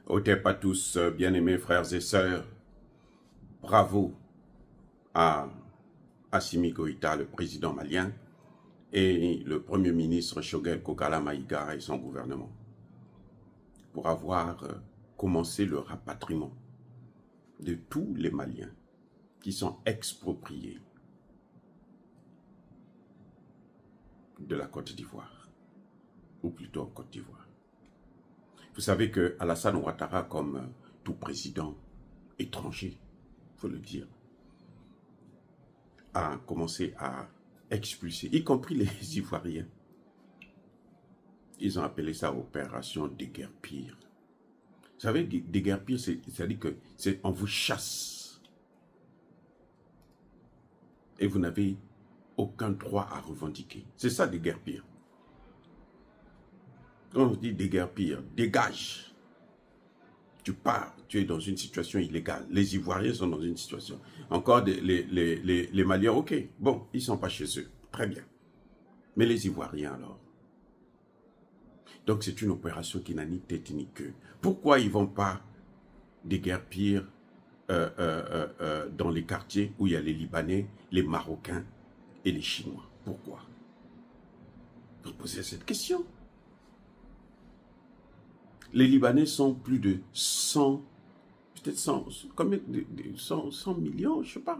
Otep à tous, bien-aimés frères et sœurs, bravo à Assimi Goïta, le président malien, et le premier ministre Choguel Kokala Maïga et son gouvernement, pour avoir commencé le rapatriement de tous les Maliens qui sont expropriés de la Côte d'Ivoire, ou plutôt en Côte d'Ivoire. Vous savez que Alassane Ouattara, comme tout président étranger, il faut le dire, a commencé à expulser, y compris les Ivoiriens. Ils ont appelé ça opération déguerpir. Vous savez, déguerpir, c'est-à-dire que on vous chasse. Et vous n'avez aucun droit à revendiquer. C'est ça, déguerpir. Quand on dit déguerpir, dégage. Tu pars, tu es dans une situation illégale. Les Ivoiriens sont dans une situation. Encore les Maliens, ok, bon, ils ne sont pas chez eux. Très bien. Mais les Ivoiriens alors? Donc c'est une opération qui n'a ni tête ni queue. Pourquoi ils ne vont pas déguerpir dans les quartiers où il y a les Libanais, les Marocains et les Chinois? Pourquoi? Vous posez cette question. Les Libanais sont plus de 100, peut-être 100, combien de 100 millions, je ne sais pas,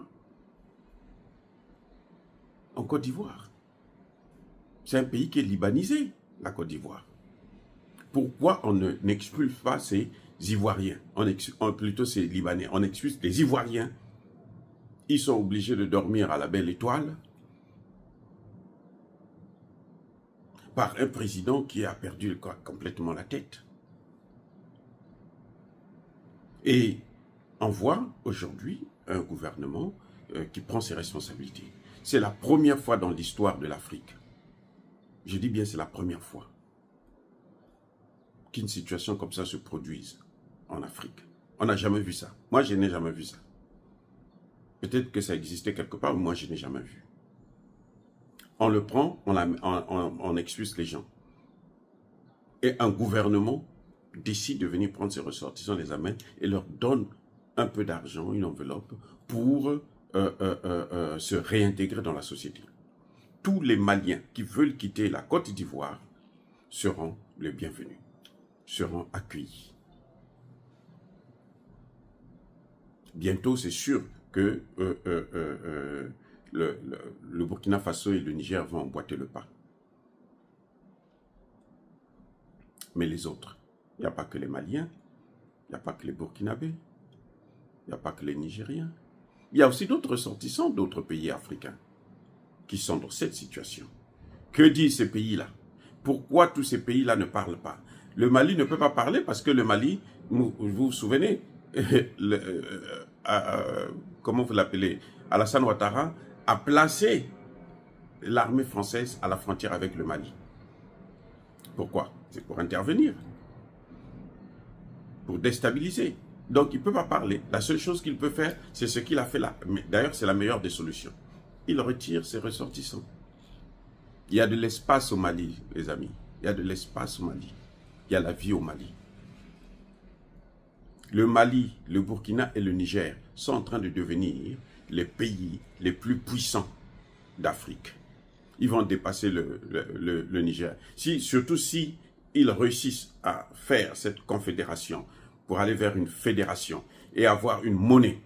en Côte d'Ivoire. C'est un pays qui est libanisé, la Côte d'Ivoire. Pourquoi on n'expulse pas ces Ivoiriens, plutôt ces Libanais, on expulse les Ivoiriens. Ils sont obligés de dormir à la belle étoile par un président qui a perdu complètement la tête. Et on voit aujourd'hui un gouvernement qui prend ses responsabilités. C'est la première fois dans l'histoire de l'Afrique. Je dis bien c'est la première fois qu'une situation comme ça se produise en Afrique. On n'a jamais vu ça. Moi, je n'ai jamais vu ça. Peut-être que ça existait quelque part, mais moi, je n'ai jamais vu. On le prend, on expulse les gens. Et un gouvernement décide de venir prendre ses ressortissants, les amène et leur donne un peu d'argent, une enveloppe, pour se réintégrer dans la société. Tous les Maliens qui veulent quitter la Côte d'Ivoire seront les bienvenus, seront accueillis. Bientôt, c'est sûr que le Burkina Faso et le Niger vont emboîter le pas. Mais les autres, il n'y a pas que les Maliens, il n'y a pas que les Burkinabés, il n'y a pas que les Nigériens. Il y a aussi d'autres ressortissants d'autres pays africains qui sont dans cette situation. Que disent ces pays-là? Pourquoi tous ces pays-là ne parlent pas? Le Mali ne peut pas parler parce que le Mali, vous vous souvenez, comment vous l'appelez, Alassane Ouattara a placé l'armée française à la frontière avec le Mali. Pourquoi? C'est pour intervenir, pour déstabiliser. Donc il ne peut pas parler. La seule chose qu'il peut faire, c'est ce qu'il a fait là. D'ailleurs, c'est la meilleure des solutions. Il retire ses ressortissants. Il y a de l'espace au Mali, les amis. Il y a de l'espace au Mali. Il y a la vie au Mali. Le Mali, le Burkina et le Niger sont en train de devenir les pays les plus puissants d'Afrique. Ils vont dépasser le Niger. Surtout si ils réussissent à faire cette confédération pour aller vers une fédération et avoir une monnaie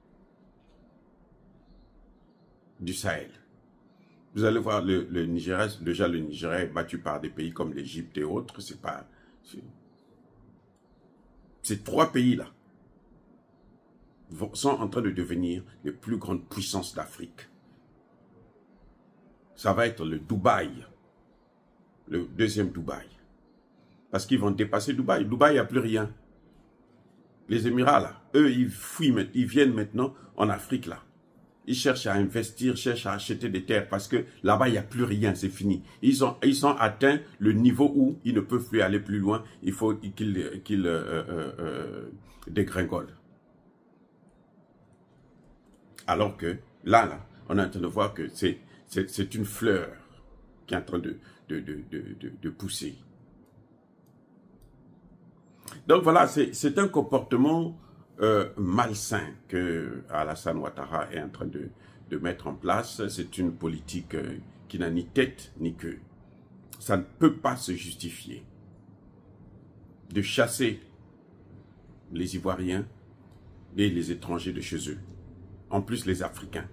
du Sahel. Vous allez voir le Nigeria, déjà le Nigeria est battu par des pays comme l'Égypte et autres. Ces trois pays-là sont en train de devenir les plus grandes puissances d'Afrique. Ça va être le Dubaï, le deuxième Dubaï. Parce qu'ils vont dépasser Dubaï. Dubaï, il n'y a plus rien. Les Émirats, là, eux, ils fuient, ils viennent maintenant en Afrique, là. Ils cherchent à investir, cherchent à acheter des terres parce que là-bas, il n'y a plus rien, c'est fini. Ils ont atteint le niveau où ils ne peuvent plus aller plus loin. Il faut qu'ils dégringolent. Alors que là, on est en train de voir que c'est une fleur qui est en train de pousser. Donc voilà, c'est un comportement malsain que Alassane Ouattara est en train de mettre en place. C'est une politique qui n'a ni tête ni queue. Ça ne peut pas se justifier de chasser les Ivoiriens et les étrangers de chez eux, en plus les Africains.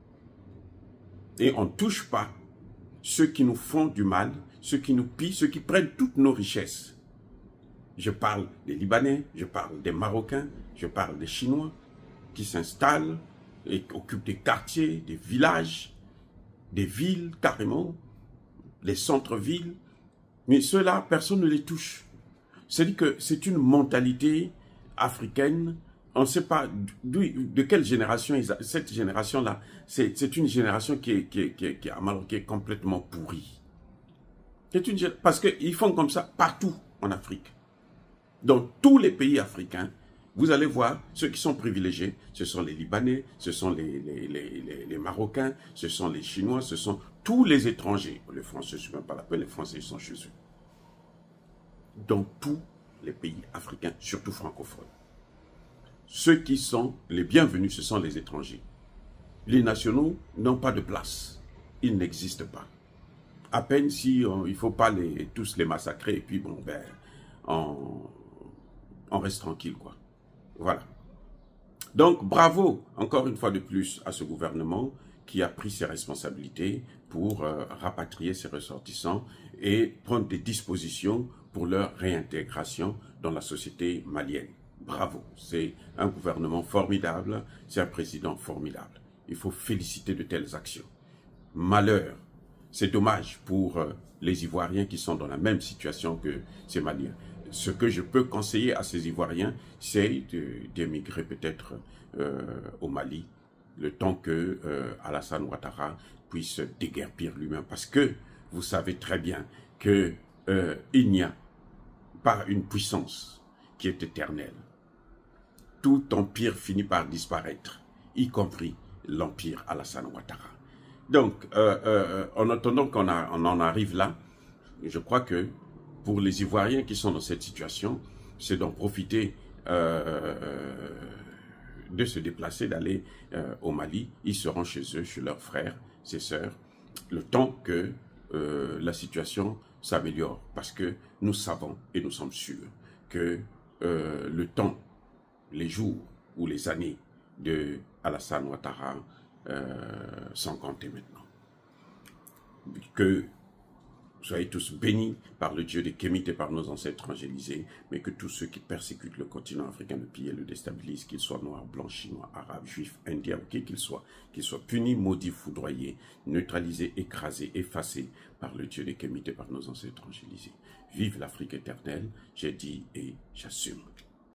Et on ne touche pas ceux qui nous font du mal, ceux qui nous pillent, ceux qui prennent toutes nos richesses. Je parle des Libanais, je parle des Marocains, je parle des Chinois qui s'installent et occupent des quartiers, des villages, des villes carrément, les centres-villes. Mais ceux-là, personne ne les touche. C'est-à-dire que c'est une mentalité africaine. On ne sait pas de quelle génération, cette génération-là, c'est une génération qui est complètement pourrie. Parce qu'ils font comme ça partout en Afrique. Dans tous les pays africains, vous allez voir, ceux qui sont privilégiés, ce sont les Libanais, ce sont les Marocains, ce sont les Chinois, ce sont tous les étrangers. Les Français, je ne sais même pas la peine, les Français ils sont chez eux. Dans tous les pays africains, surtout francophones. Ceux qui sont les bienvenus, ce sont les étrangers. Les nationaux n'ont pas de place. Ils n'existent pas. À peine si il ne faut pas tous les massacrer et puis bon, ben, on reste tranquille, quoi. Voilà. Donc, bravo, encore une fois de plus, à ce gouvernement qui a pris ses responsabilités pour rapatrier ses ressortissants et prendre des dispositions pour leur réintégration dans la société malienne. Bravo, c'est un gouvernement formidable, c'est un président formidable. Il faut féliciter de telles actions. Malheur, c'est dommage pour les Ivoiriens qui sont dans la même situation que ces Maliens. Ce que je peux conseiller à ces Ivoiriens, c'est d'émigrer peut-être au Mali, le temps que Alassane Ouattara puisse déguerpir lui-même. Parce que vous savez très bien qu'il n'y a pas une puissance qui est éternelle. Tout empire finit par disparaître, y compris l'empire Alassane Ouattara. Donc, en attendant qu'on en arrive là, je crois que pour les Ivoiriens qui sont dans cette situation, c'est d'en profiter de se déplacer, d'aller au Mali. Ils seront chez eux, chez leurs frères, ses sœurs, le temps que la situation s'améliore. Parce que nous savons et nous sommes sûrs que le temps, les jours ou les années de Alassane Ouattara sont comptés maintenant. Que soyez tous bénis par le Dieu des Kémites et par nos ancêtres angélisés, mais que tous ceux qui persécutent le continent africain, le pillent et le déstabilisent, qu'ils soient noirs, blancs, chinois, arabes, juifs, indiens, qui qu'ils soient punis, maudits, foudroyés, neutralisés, écrasés, effacés par le Dieu des Kémites et par nos ancêtres angélisés. Vive l'Afrique éternelle, j'ai dit et j'assume.